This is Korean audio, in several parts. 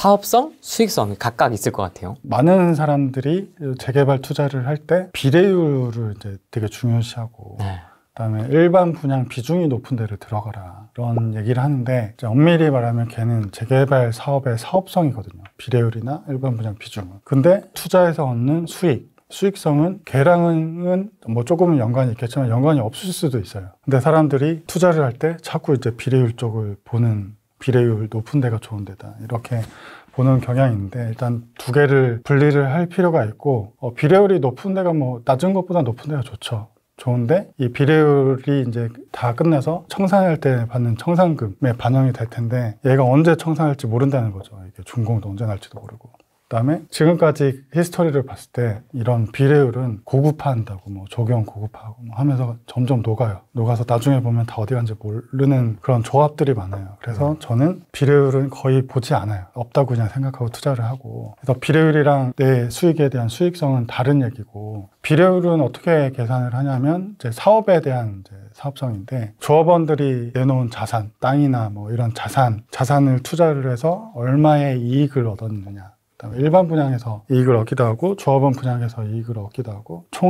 사업성, 수익성 각각 있을 것 같아요. 많은 사람들이 재개발 투자를 할 때 비례율을 이제 되게 중요시하고 그다음에 일반 분양 비중이 높은 데를 들어가라 이런 얘기를 하는데 이제 엄밀히 말하면 걔는 재개발 사업의 사업성이거든요. 비례율이나 일반 분양 비중은. 근데 투자에서 얻는 수익성은 걔랑은 뭐 조금은 연관이 있겠지만 연관이 없을 수도 있어요. 근데 사람들이 투자를 할 때 자꾸 이제 비례율 쪽을 보는, 비례율 높은 데가 좋은 데다 이렇게 보는 경향이 있는데, 일단 두 개를 분리를 할 필요가 있고, 비례율이 높은 데가 뭐 낮은 것보다 높은 데가 좋은데 이 비례율이 이제 다 끝나서 청산할 때 받는 청산금에 반영이 될 텐데 얘가 언제 청산할지 모른다는 거죠. 이게 준공도 언제 날지도 모르고. 그다음에 지금까지 히스토리를 봤을 때 이런 비례율은 고급화한다고 뭐 조경 고급화하고 뭐 하면서 점점 녹아서 나중에 보면 다 어디 간지 모르는 그런 조합들이 많아요. 그래서 저는 비례율은 거의 보지 않아요. 없다고 그냥 생각하고 투자를 하고. 그래서 비례율이랑 내 수익에 대한 수익성은 다른 얘기고, 비례율은 어떻게 계산을 하냐면 이제 사업에 대한 이제 사업성인데, 조합원들이 내놓은 자산, 땅이나 뭐 이런 자산을 투자를 해서 얼마의 이익을 얻었느냐, 그다음에 일반 분양에서 이익을 얻기도 하고 조합원 분양에서 이익을 얻기도 하고 총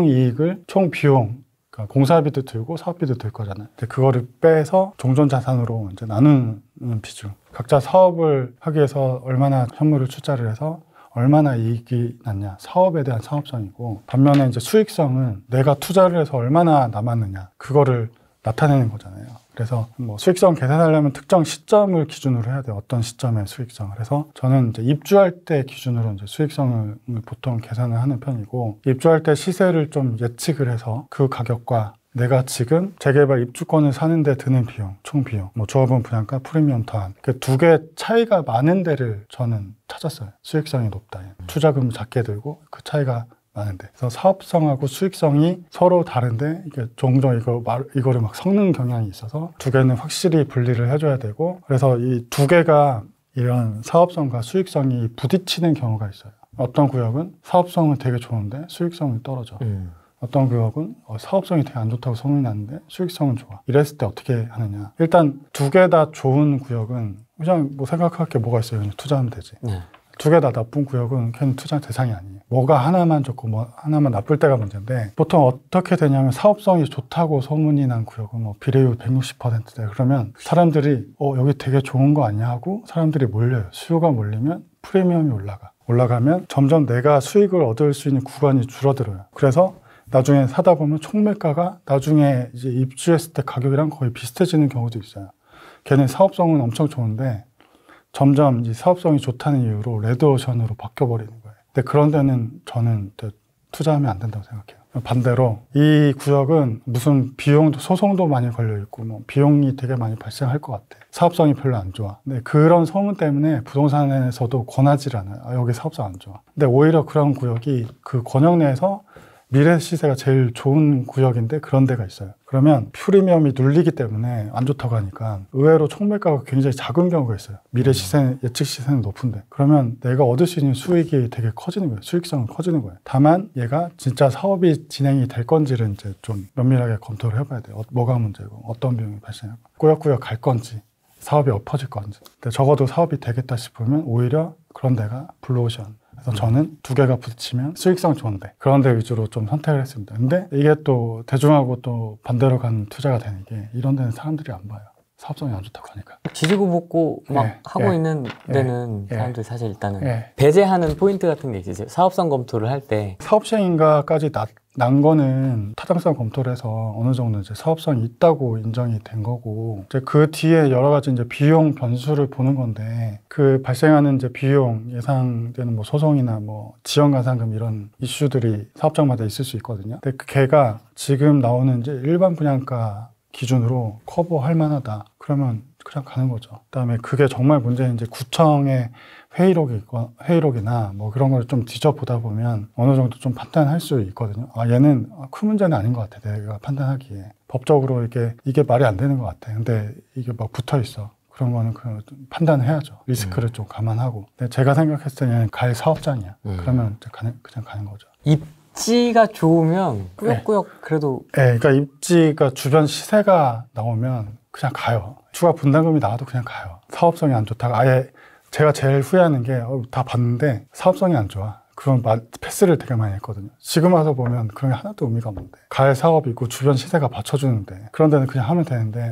비용, 그러니까 공사비도 들고 사업비도 들 거잖아요. 근데 그거를 빼서 종전 자산으로 이제 나누는 비중. 각자 사업을 하기 위해서 얼마나 현물을 투자를 해서 얼마나 이익이 났냐, 사업에 대한 사업성이고, 반면에 이제 수익성은 내가 투자를 해서 얼마나 남았느냐, 그거를 나타내는 거잖아요. 그래서 뭐 수익성 계산하려면 특정 시점을 기준으로 해야 돼요. 어떤 시점의 수익성을. 그래서 저는 이제 입주할 때 기준으로 이제 수익성을 보통 계산을 하는 편이고, 입주할 때 시세를 좀 예측을 해서 그 가격과 내가 지금 재개발 입주권을 사는데 드는 비용, 총 비용, 뭐 조합원 분양가, 프리미엄 더한 그 두 개 차이가 많은 데를 저는 찾았어요. 수익성이 높다. 투자금 작게 들고 그 차이가 많은데. 그래서 사업성하고 수익성이 서로 다른데 이게 종종 이거를 막 섞는 경향이 있어서 두 개는 확실히 분리를 해줘야 되고, 그래서 이 두 개가 이런 사업성과 수익성이 부딪히는 경우가 있어요. 어떤 구역은 사업성은 되게 좋은데 수익성이 떨어져. 어떤 구역은 사업성이 되게 안 좋다고 소문이 났는데 수익성은 좋아. 이랬을 때 어떻게 하느냐. 일단 두 개 다 좋은 구역은 그냥 뭐 생각할 게 뭐가 있어요. 그냥 투자하면 되지. 두 개 다 나쁜 구역은 걔는 투자 대상이 아니에요. 뭐가 하나만 좋고 뭐 하나만 나쁠 때가 문제인데, 보통 어떻게 되냐면 사업성이 좋다고 소문이 난 구역은 뭐 비례율 160%대. 그러면 사람들이 여기 되게 좋은 거 아니야 하고 사람들이 몰려요. 수요가 몰리면 프리미엄이 올라가면 점점 내가 수익을 얻을 수 있는 구간이 줄어들어요. 그래서 나중에 사다 보면 총매가가 나중에 이제 입주했을 때 가격이랑 거의 비슷해지는 경우도 있어요. 걔는 사업성은 엄청 좋은데 점점 이 사업성이 좋다는 이유로 레드오션으로 바뀌어버리는 거예요. 근데 그런 데는 저는 투자하면 안 된다고 생각해요. 반대로 이 구역은 무슨 비용도, 소송도 많이 걸려있고 뭐 비용이 되게 많이 발생할 것 같아. 사업성이 별로 안 좋아. 근데 그런 소문 때문에 부동산에서도 권하지 않아요. 여기 사업성 안 좋아. 근데 오히려 그런 구역이 그 권역 내에서 미래 시세가 제일 좋은 구역인데 그런 데가 있어요. 그러면 프리미엄이 눌리기 때문에 안 좋다고 하니까 의외로 총매가가 굉장히 작은 경우가 있어요. 미래 시세, 예측 시세는 높은데. 그러면 내가 얻을 수 있는 수익이 되게 커지는 거예요. 수익성은 커지는 거예요. 다만 얘가 진짜 사업이 진행이 될 건지를 이제 좀 면밀하게 검토를 해봐야 돼요. 뭐가 문제고 어떤 비용이 발생하고 꾸역꾸역 갈 건지 사업이 엎어질 건지. 근데 적어도 사업이 되겠다 싶으면 오히려 그런 데가 블루오션. 그래서 저는 두 개가 부딪히면 수익성 좋은데 그런 데 위주로 좀 선택을 했습니다. 근데 이게 또 대중하고 또 반대로 가는 투자가 되는 게, 이런 데는 사람들이 안 봐요. 사업성이 안 좋다고 하니까. 지지고 볶고 막 하고 있는 데는 사람들이 사실 일단은 배제하는 포인트 같은 게 있으세요? 사업성 검토를 할 때 사업시행인가까지 난 거는 타당성 검토를 해서 어느 정도 이제 사업성이 있다고 인정이 된 거고, 이제 그 뒤에 여러 가지 이제 비용 변수를 보는 건데, 그 발생하는 이제 비용, 예상되는 뭐 소송이나 뭐 지연 가산금 이런 이슈들이 사업장마다 있을 수 있거든요. 근데 걔가 지금 나오는 이제 일반 분양가 기준으로 커버할 만하다. 그러면 그냥 가는 거죠. 그다음에 그게 정말 문제는 이제 구청의 회의록이나 뭐 그런 걸 좀 뒤져보다 보면 어느 정도 좀 판단할 수 있거든요. 얘는 큰 문제는 아닌 것 같아. 내가 판단하기에. 법적으로 이게 말이 안 되는 것 같아. 근데 이게 막 붙어 있어. 그런 거는 판단을 해야죠. 리스크를 좀 감안하고. 근데 제가 생각했을 때는 갈 사업장이야. 그러면 그냥 가는 거죠. 입지가 좋으면 꾸역꾸역 그래도. 그러니까 입지가 주변 시세가 나오면 그냥 가요. 추가 분담금이 나와도 그냥 가요. 사업성이 안 좋다가 아예 제가 제일 후회하는 게 다 봤는데 사업성이 안 좋아. 그런 패스를 되게 많이 했거든요. 지금 와서 보면 그런 게 하나도 의미가 없는데 가을 사업이고 주변 시세가 받쳐주는데 그런 데는 그냥 하면 되는데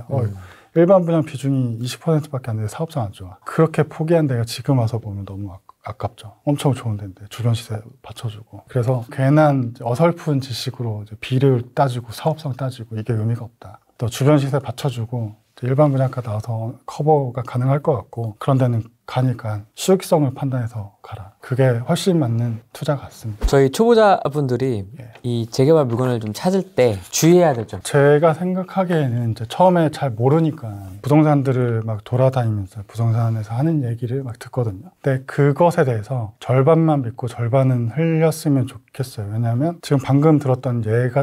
일반 분양 비중이 20%밖에 안 되는데 사업성 안 좋아. 그렇게 포기한 데가 지금 와서 보면 너무 아깝죠. 엄청 좋은 데인데 주변 시세 받쳐주고. 그래서 괜한 어설픈 지식으로 이제 비를 따지고 사업성 따지고 이게 의미가 없다. 또 주변 시세 받쳐주고 일반 분양가 나와서 커버가 가능할 것 같고 그런 데는 가니까 수익성을 판단해서 가라. 그게 훨씬 맞는 투자 같습니다. 저희 초보자분들이 이 재개발 물건을 좀 찾을 때 주의해야 될 점. 제가 생각하기에는 이제 처음에 잘 모르니까 부동산들을 막 돌아다니면서 부동산에서 하는 얘기를 막 듣거든요. 근데 그것에 대해서 절반만 믿고 절반은 흘렸으면 좋겠어요. 왜냐하면 지금 방금 들었던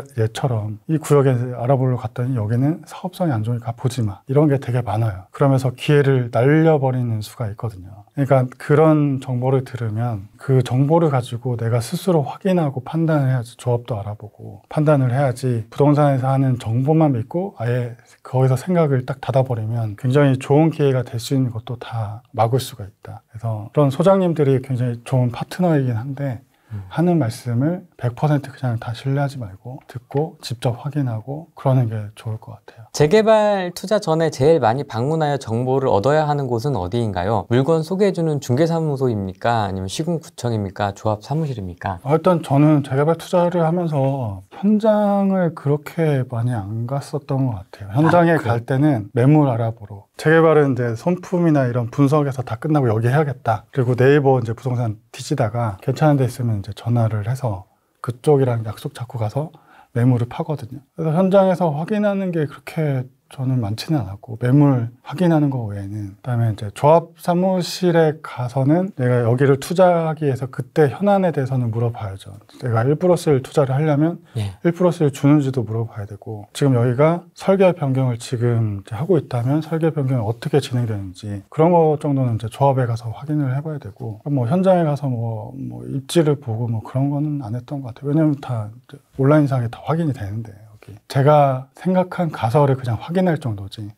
예처럼 이 구역에 알아보러 갔더니 여기는 사업성이 안 좋으니까 보지 마. 이런 게 되게 많아요. 그러면서 기회를 날려버리는 수가 있거든요. 그러니까 그런 정보를 들으면 그 정보를 가지고 내가 스스로 확인하고 판단을 해야지. 조합도 알아보고 판단을 해야지. 부동산에서 하는 정보만 믿고 아예 거기서 생각을 딱 닫아버리면 굉장히 좋은 기회가 될 수 있는 것도 다 막을 수가 있다. 그래서 그런 소장님들이 굉장히 좋은 파트너이긴 한데 하는 말씀을 100% 그냥 다 신뢰하지 말고 듣고 직접 확인하고 그러는 게 좋을 것 같아요. 재개발 투자 전에 제일 많이 방문하여 정보를 얻어야 하는 곳은 어디인가요? 물건 소개해주는 중개사무소입니까? 아니면 시군구청입니까? 조합사무실입니까? 일단 저는 재개발 투자를 하면서 현장을 그렇게 많이 안 갔었던 것 같아요. 현장에 갈 때는 매물 알아보러. 재개발은 이제 손품이나 이런 분석에서 다 끝나고 여기 해야겠다. 그리고 네이버 이제 부동산 뒤지다가 괜찮은 데 있으면 이제 전화를 해서 그쪽이랑 약속 잡고 가서 매물을 파거든요. 그래서 현장에서 확인하는 게 그렇게 저는 많지는 않았고 매물 확인하는 거 외에는 그다음에 이제 조합 사무실에 가서는 내가 여기를 투자하기 위해서 그때 현안에 대해서는 물어봐야죠. 내가 1+1을 투자를 하려면 1+1을 주는지도 물어봐야 되고 지금 여기가 설계 변경을 지금 이제 하고 있다면 설계 변경이 어떻게 진행되는지 그런 거 정도는 이제 조합에 가서 확인을 해봐야 되고 뭐 현장에 가서 뭐 입지를 보고 뭐 그런 거는 안 했던 것 같아요. 왜냐면 다 온라인상에 다 확인이 되는데 제가 생각한 가설을 그냥 확인할 정도지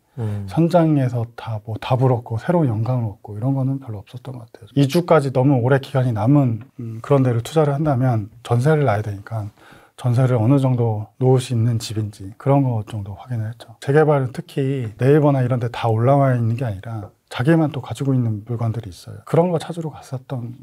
현장에서 다 뭐 답을 얻고 새로운 영감을 얻고 이런 거는 별로 없었던 것 같아요. 2주까지 너무 오래 기간이 남은 그런 데를 투자를 한다면 전세를 놔야 되니까 전세를 어느 정도 놓을 수 있는 집인지 그런 거 정도 확인을 했죠. 재개발은 특히 네이버나 이런 데 다 올라와 있는 게 아니라 자기만 또 가지고 있는 물건들이 있어요. 그런 거 찾으러 갔었던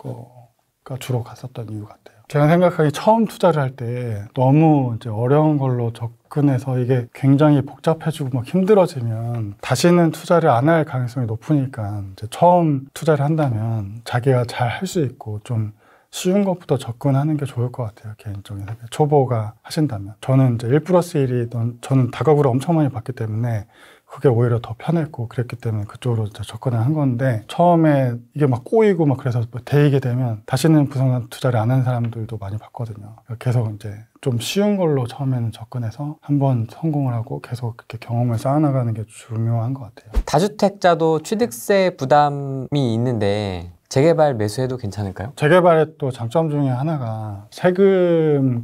거가 주로 갔었던 이유 같아요. 제가 생각하기에 처음 투자를 할 때 너무 이제 어려운 걸로 접근해서 이게 굉장히 복잡해지고 막 힘들어지면 다시는 투자를 안 할 가능성이 높으니까 이제 처음 투자를 한다면 자기가 잘 할 수 있고 좀 쉬운 것부터 접근하는 게 좋을 것 같아요. 개인적인 생각. 초보가 하신다면. 저는 이제 1+1이 저는 다가구를 엄청 많이 봤기 때문에 그게 오히려 더 편했고 그랬기 때문에 그쪽으로 접근을 한 건데 처음에 이게 막 꼬이고 막 그래서 데이게 되면 다시는 부동산 투자를 안 한 사람들도 많이 봤거든요. 계속 이제 좀 쉬운 걸로 처음에는 접근해서 한번 성공을 하고 계속 그렇게 경험을 쌓아나가는 게 중요한 것 같아요. 다주택자도 취득세 부담이 있는데 재개발 매수해도 괜찮을까요? 재개발의 또 장점 중에 하나가 세금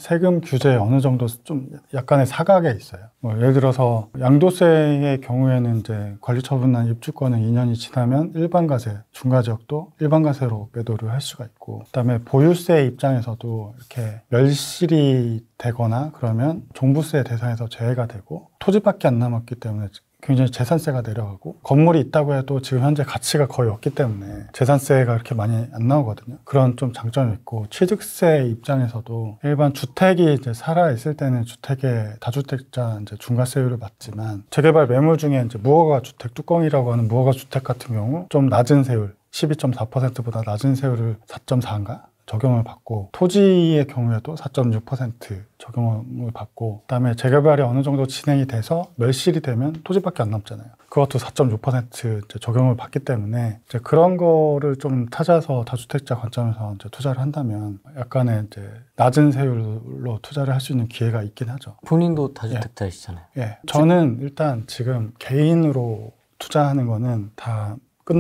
규제 어느 정도 좀 약간의 사각에 있어요. 뭐 예를 들어서 양도세의 경우에는 이제 관리처분난 입주권은 2년이 지나면 일반과세, 중과지역도 일반과세로 매도를 할 수가 있고, 그다음에 보유세 입장에서도 이렇게 멸실이 되거나 그러면 종부세 대상에서 제외가 되고 토지밖에 안 남았기 때문에 굉장히 재산세가 내려가고 건물이 있다고 해도 지금 현재 가치가 거의 없기 때문에 재산세가 그렇게 많이 안 나오거든요. 그런 좀 장점이 있고 취득세 입장에서도 일반 주택이 이제 살아 있을 때는 주택에 다주택자 이제 중과세율을 맞지만 재개발 매물 중에 이제 무허가 주택 뚜껑이라고 하는 무허가 주택 같은 경우 좀 낮은 세율 12.4%보다 낮은 세율을 4.4인가? 적용을 받고 토지의 경우에도 4.6% 적용을 받고 그다음에 재개발이 어느 정도 진행이 돼서 멸실이 되면 토지밖에 안 남잖아요. 그것도 4.6% 이제 적용을 받기 때문에 이제 그런 거를 좀 찾아서 다주택자 관점에서 이제 투자를 한다면 약간의 이제 낮은 세율로 투자를 할 수 있는 기회가 있긴 하죠. 본인도 다주택자이시잖아요. 예. 저는 일단 지금 개인으로 투자하는 거는 다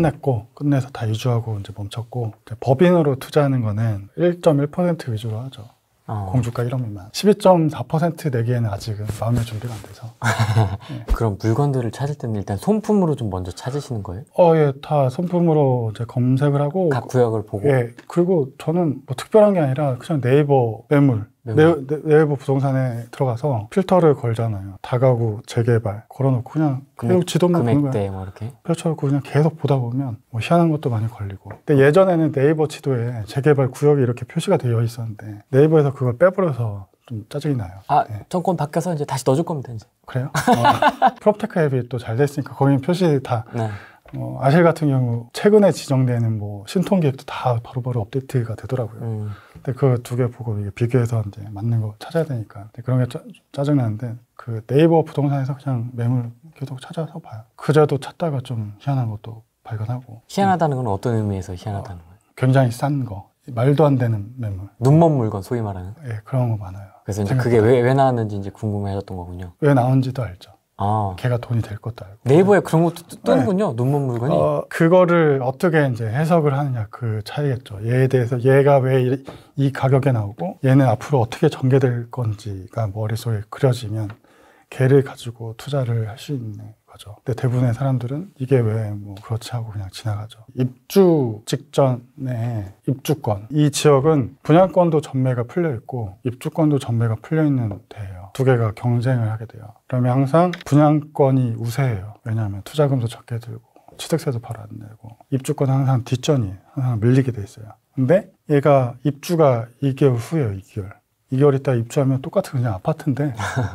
끝내서 다 이주하고 이제 멈췄고 이제 법인으로 투자하는 거는 1.1% 위주로 하죠. 공주가 1억 미만. 12.4% 내기에는 아직은 마음의 준비가 안 돼서. 네. 그럼 물건들을 찾을 때는 일단 손품으로 좀 먼저 찾으시는 거예요? 예, 다 손품으로 이제 검색을 하고. 각 구역을 보고? 예, 그리고 저는 뭐 특별한 게 아니라 그냥 네이버 매물. 네이버 부동산에 들어가서 필터를 걸잖아요. 다가구, 재개발 걸어놓고 그냥 계속 지도만 보는 거예요. 금액대 뭐 이렇게 펼쳐놓고 그냥 계속 보다 보면 뭐 희한한 것도 많이 걸리고. 근데 예전에는 네이버 지도에 재개발 구역이 이렇게 표시가 되어 있었는데 네이버에서 그걸 빼버려서 좀 짜증이 나요. 네. 정권 바뀌어서 이제 다시 넣어줄 겁니다. 이제. 그래요? 프롭테크 앱이 또 잘 됐으니까 거기는 표시 다. 네. 아실 같은 경우 최근에 지정되는 뭐 신통계획도 다 바로바로 업데이트가 되더라고요. 근데 그 두 개 보고 이게 비교해서 이제 맞는 거 찾아야 되니까 그런 게 짜증나는데 그 네이버 부동산에서 그냥 매물 계속 찾아서 봐요. 그제도 찾다가 좀 희한한 것도 발견하고. 희한하다는 건 어떤 의미에서 희한하다는 거예요? 굉장히 싼 거, 말도 안 되는 매물. 눈먼 물건 소위 말하는. 예, 그런 거 많아요. 그래서 이제 그게 왜 나왔는지 이제 궁금해하셨던 거군요. 왜 나온지도 알죠. 아, 걔가 돈이 될 것도 알고. 네이버에 그런 것도 뜨는군요. 네. 눈먼 물건이. 그거를 어떻게 이제 해석을 하느냐 그 차이겠죠. 얘에 대해서 얘가 왜 이 가격에 나오고 얘는 앞으로 어떻게 전개될 건지가 머릿속에 그려지면 걔를 가지고 투자를 할 수 있는 거죠. 근데 대부분의 사람들은 이게 왜 뭐 그렇지 하고 그냥 지나가죠. 입주 직전에 입주권. 이 지역은 분양권도 전매가 풀려 있고 입주권도 전매가 풀려 있는 데예요. 두 개가 경쟁을 하게 돼요. 그러면 항상 분양권이 우세해요. 왜냐하면 투자금도 적게 들고 취득세도 바로 안 내고 입주권은 항상 뒷전이에요. 항상 밀리게 돼 있어요. 근데 얘가 입주가 2개월 후에요. 2개월 있다 입주하면 똑같은 그냥 아파트인데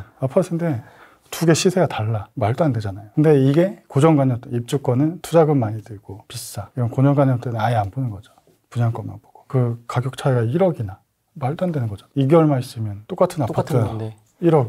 두 개 시세가 달라. 말도 안 되잖아요. 근데 이게 고정관념 때 입주권은 투자금 많이 들고 비싸. 이런 고정관념 때는 아예 안 보는 거죠. 분양권만 보고. 그 가격 차이가 1억이나. 말도 안 되는 거죠. 2개월만 있으면 똑같은 아파트가 1억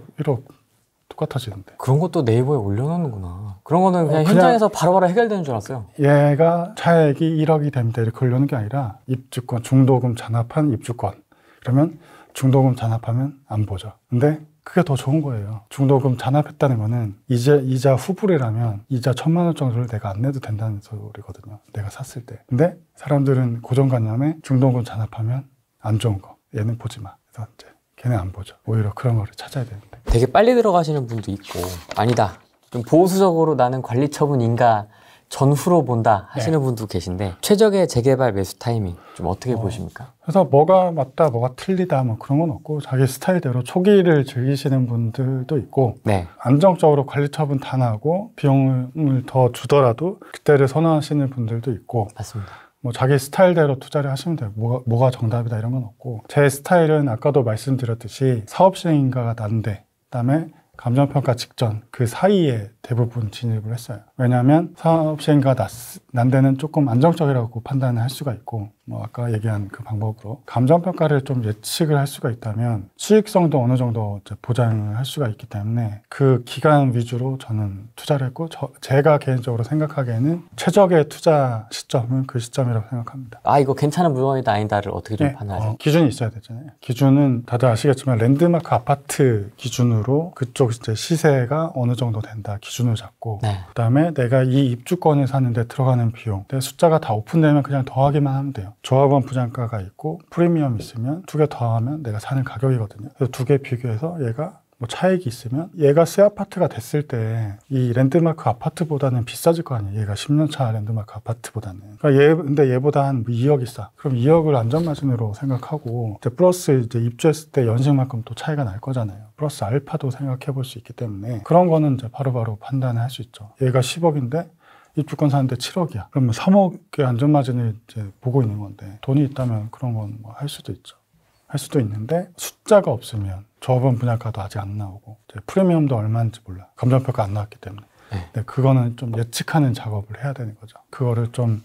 똑같아지는데. 그런 것도 네이버에 올려놓는구나. 그런 거는 그냥 현장에서 바로바로 해결되는 줄 알았어요. 얘가 차액이 1억이 됩니다. 이렇게 올려놓는 게 아니라 입주권, 중도금 잔압한 입주권. 그러면 중도금 잔압하면 안 보죠. 근데 그게 더 좋은 거예요. 중도금 잔압했다는 거는 이자 후불이라면 이자 1,000만 원 정도를 내가 안 내도 된다는 소리거든요. 내가 샀을 때. 근데 사람들은 고정관념에 중도금 잔압하면 안 좋은 거. 얘는 보지 마. 그래서 이제 걔는 안 보죠. 오히려 그런 거를 찾아야 되는데. 되게 빨리 들어가시는 분도 있고 아니다. 좀 보수적으로 나는 관리 처분 인가 전후로 본다 하시는 분도 계신데 최적의 재개발 매수 타이밍 좀 어떻게 보십니까? 그래서 뭐가 맞다, 뭐가 틀리다 뭐 그런 건 없고 자기 스타일대로 초기를 즐기시는 분들도 있고 네. 안정적으로 관리 처분 다 나고 비용을 더 주더라도 그때를 선호하시는 분들도 있고 맞습니다. 뭐 자기 스타일대로 투자를 하시면 돼요. 뭐가 정답이다 이런 건 없고 제 스타일은 아까도 말씀드렸듯이 사업 시행인가가 난데 그다음에 감정평가 직전 그 사이에 대부분 진입을 했어요. 왜냐하면 사업 시행가 난 데는 조금 안정적이라고 판단을 할 수가 있고 뭐 아까 얘기한 그 방법으로 감정평가를 좀 예측을 할 수가 있다면 수익성도 어느 정도 이제 보장을 할 수가 있기 때문에 그 기간 위주로 저는 투자를 했고 제가 개인적으로 생각하기에는 최적의 투자 시점은 그 시점이라고 생각합니다. 아 이거 괜찮은 물건이다 아니다를 어떻게 좀 판단하세요? 기준이 있어야 되잖아요. 기준은 다들 아시겠지만 랜드마크 아파트 기준으로 그쪽 이제 시세가 어느 정도 된다 기준을 잡고 네. 그다음에 내가 이 입주권을 사는데 들어가는 비용 내 숫자가 다 오픈되면 그냥 더하기만 하면 돼요. 조합원 분양가가 있고 프리미엄 있으면 두 개 더하면 내가 사는 가격이거든요. 그래서 두 개 비교해서 얘가 뭐 차익이 있으면 얘가 새 아파트가 됐을 때 이 랜드마크 아파트보다는 비싸질 거 아니에요. 얘가 10년 차 랜드마크 아파트보다는. 그러니까 근데 얘보다 한 2억이 싸. 그럼 2억을 안전마진으로 생각하고 이제 플러스 이제 입주했을 때 연식만큼 또 차이가 날 거잖아요. 플러스 알파도 생각해 볼 수 있기 때문에 그런 거는 이제 바로바로 판단을 할 수 있죠. 얘가 10억인데 입주권 사는데 7억이야. 그러면 3억의 안전마진을 이제 보고 있는 건데 돈이 있다면 그런 건 뭐 할 수도 있죠. 할 수도 있는데 숫자가 없으면 조합원 분양가도 아직 안 나오고 프리미엄도 얼마인지 몰라. 감정평가 안 나왔기 때문에. 근데 그거는 좀 예측하는 작업을 해야 되는 거죠. 그거를 좀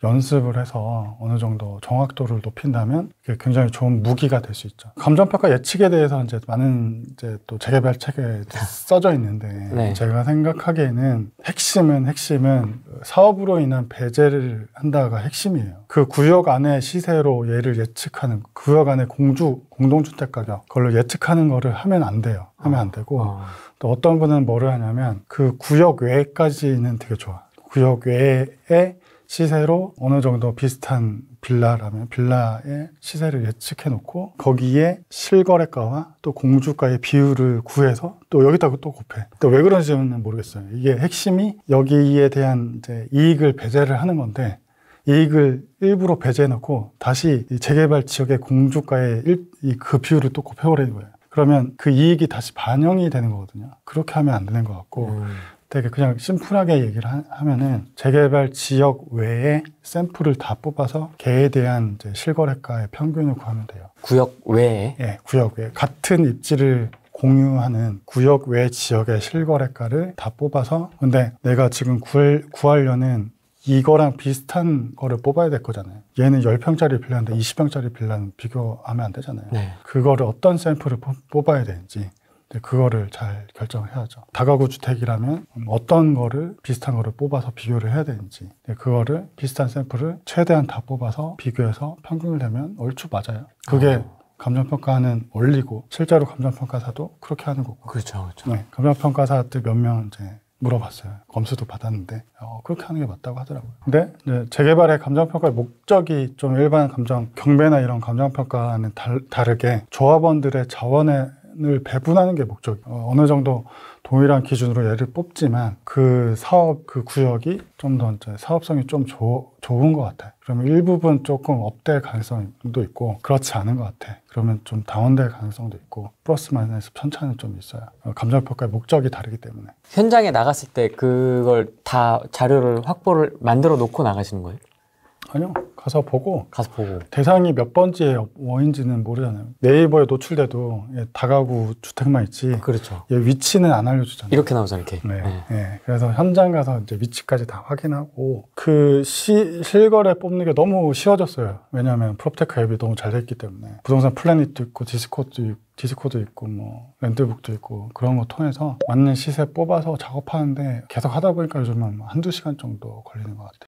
연습을 해서 어느 정도 정확도를 높인다면 그게 굉장히 좋은 무기가 될 수 있죠. 감정평가 예측에 대해서 이제 많은 이제 또 재개발 책에 써져 있는데 네. 제가 생각하기에는 핵심은 사업으로 인한 배제를 한다가 핵심이에요. 그 구역 안에 시세로 얘를 예측하는 구역 안에 공동주택 가격 그걸로 예측하는 거를 하면 안 돼요. 하면 안 되고 또 어떤 분은 뭐를 하냐면 그 구역 외까지는 되게 좋아. 구역 외에 시세로 어느 정도 비슷한 빌라라면 빌라의 시세를 예측해 놓고 거기에 실거래가와 또 공주가의 비율을 구해서 또 여기다가 또 곱해. 또 왜 그런지는 모르겠어요. 이게 핵심이 여기에 대한 이제 이익을 배제를 하는 건데 이익을 일부러 배제해 놓고 다시 이 재개발 지역의 공주가의 그 비율을 또 곱해버리는 거예요. 그러면 그 이익이 다시 반영이 되는 거거든요. 그렇게 하면 안 되는 것 같고 되게 그냥 심플하게 얘기를 하면은 재개발 지역 외에 샘플을 다 뽑아서 개에 대한 이제 실거래가의 평균을 구하면 돼요. 구역 외에? 네, 구역 외에 같은 입지를 공유하는 구역 외 지역의 실거래가를 다 뽑아서 근데 내가 지금 구하려는 이거랑 비슷한 거를 뽑아야 될 거잖아요. 얘는 10평짜리 빌라인데 20평짜리 빌라는 비교하면 안 되잖아요. 네. 그거를 어떤 샘플을 뽑아야 되는지 그거를 잘 결정해야죠. 다가구 주택이라면 어떤 거를 비슷한 거를 뽑아서 비교를 해야 되는지 그거를 비슷한 샘플을 최대한 다 뽑아서 비교해서 평균을 내면 얼추 맞아요. 그게 감정평가하는 원리고 실제로 감정평가사도 그렇게 하는 거고. 그렇죠, 그렇죠. 네, 감정평가사들 몇 명 이제 물어봤어요. 검수도 받았는데 그렇게 하는 게 맞다고 하더라고요. 근데 이제 재개발의 감정평가의 목적이 좀 일반 경매나 이런 감정평가는 다르게 조합원들의 자원을 배분하는 게 목적이에요. 어느 정도 동일한 기준으로 얘를 뽑지만 그 사업, 그 구역이 좀 더 사업성이 좀 좋은 것 같아요. 그러면 일부분 조금 업될 가능성도 있고 그렇지 않은 것 같아. 그러면 좀 다운될 가능성도 있고 플러스 마이너스 편차는 좀 있어요. 감정평가의 목적이 다르기 때문에. 현장에 나갔을 때 그걸 다 자료를 확보를 만들어 놓고 나가시는 거예요? 아니요. 가서 보고 대상이 몇 번지인지는 모르잖아요. 네이버에 노출돼도 다가구 주택만 있지. 그렇죠. 얘 위치는 안 알려주잖아요. 이렇게 나오잖아요. 이렇게. 네. 네. 그래서 현장 가서 이제 위치까지 다 확인하고 그 실거래 뽑는 게 너무 쉬워졌어요. 왜냐하면 프롭테크 앱이 너무 잘 돼 있기 때문에 부동산 플래닛도 있고 디스코도 있고 뭐 렌트북도 있고 그런 거 통해서 맞는 시세 뽑아서 작업하는데 계속 하다 보니까 요즘은 한두 시간 정도 걸리는 것 같아요.